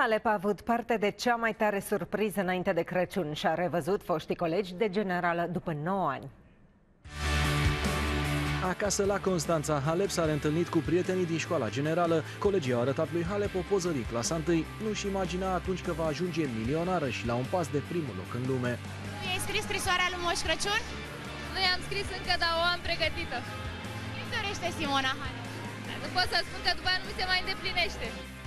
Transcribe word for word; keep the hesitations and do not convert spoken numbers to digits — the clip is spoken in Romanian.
Halep a avut parte de cea mai tare surpriză înainte de Crăciun și a revăzut foștii colegi de generală după nouă ani. Acasă la Constanța, Halep s-a reîntâlnit cu prietenii din școala generală. Colegii au arătat lui Halep o poză din clasa întâi. Nu-și imagina atunci că va ajunge milionară și la un pas de primul loc în lume. Nu i-ai scris scrisoarea lui Moș Crăciun? Nu i-am scris încă, dar o am pregătită. Ce dorește Simona Halep? Nu pot să spun că după aia nu mi se mai îndeplinește.